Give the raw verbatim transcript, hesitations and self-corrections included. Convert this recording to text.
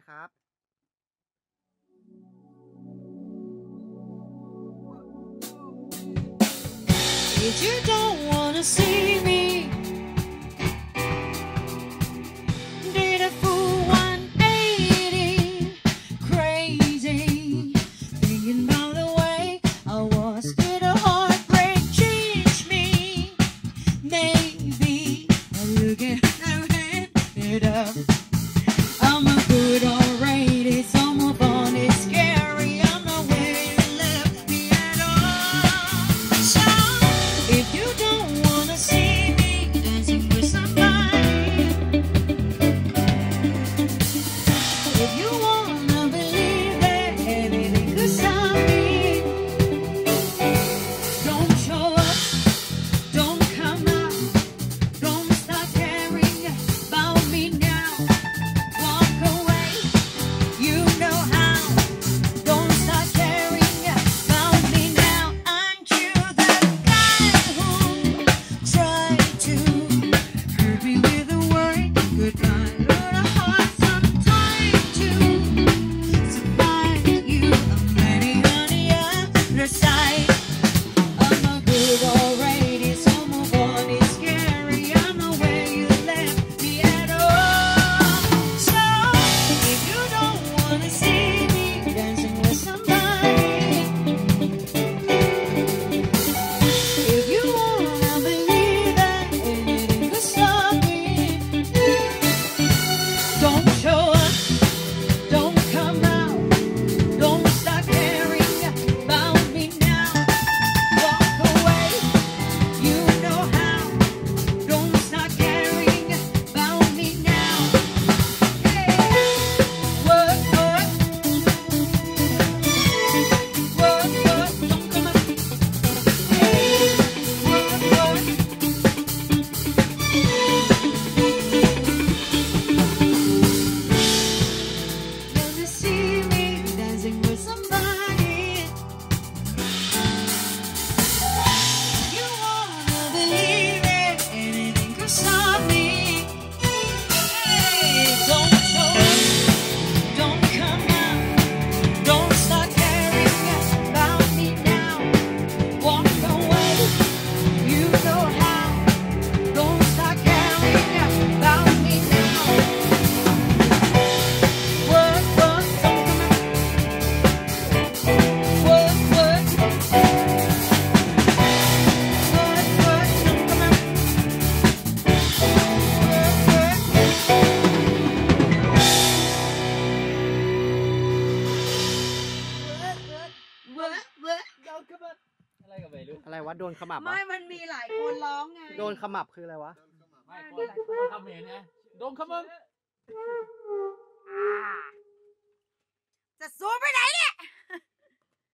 ครับ If you don't wanna see me, did a full one eighty, crazy, thinking about the way I was. Did a heartbreak change me? Maybe I look at it up. I'm a good alrighty, some of on is scary. I'm not where you left me at all. So if you don't wanna see me dancing with somebody, if you wanna believe that anything could stop me, don't show up, don't come out, don't start caring about me now. Walk away, you know how. Don't start caring about me now. Aren't you the guy who tried to hurt me with a word goodbye? But a heart sometimes to survive you. I'm ready on the other side. I'm a good already, some of on is scary. I'm not where you left me at all. So if you don't wanna see me dancing with somebody, if you wanna believe that anything could stop me, don't show up, don't come out, don't start caring about me now. Walk away, you know how. Don't start caring about me now. Hey, what, what, what, what, don't come up. Hey, what, what. Wanna see me dancing with somebody? You wanna believe it, anything could stop me. Hey, don't show up, don't come out, don't start caring about me now. Walk away, you know how. Don't start caring about me now. What, what, don't come out. What, what, what, what, don't come out. What, what, don't come out. อะไรกับวัยรุ่นอะไรวะโดนขมับไม่วะมันมีหลายคนร้องไงโดนขมับคืออะไรวะไม่คนคนทำเห็นไงโดนขมึง